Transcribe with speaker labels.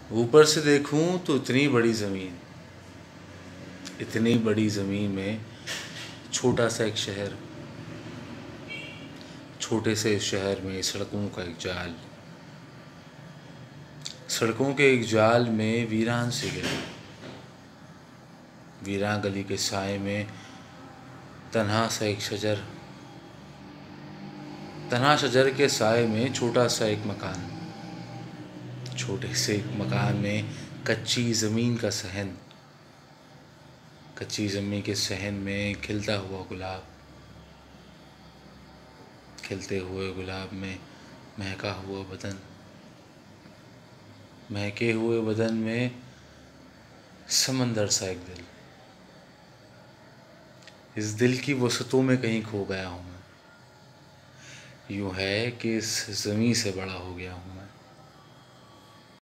Speaker 1: ऊपर से देखूं तो इतनी बड़ी ज़मीन, इतनी बड़ी ज़मीन में छोटा सा एक शहर, छोटे से इस शहर में सड़कों का एक जाल, सड़कों के एक जाल में वीरान सी गली, वीरान गली के साए में तन्हा सा एक शजर, तन्हा शजर के साए में छोटा सा एक मकान, छोटे से एक मकान में कच्ची ज़मीन का सहन, कच्ची ज़मीन के सहन में खिलता हुआ गुलाब, खिलते हुए गुलाब में महका हुआ बदन, महके हुए बदन में समंदर सा एक दिल, इस दिल की वसतों में कहीं खो गया हूँ मैं। यूँ है कि इस ज़मीं से बड़ा हो गया हूँ मैं।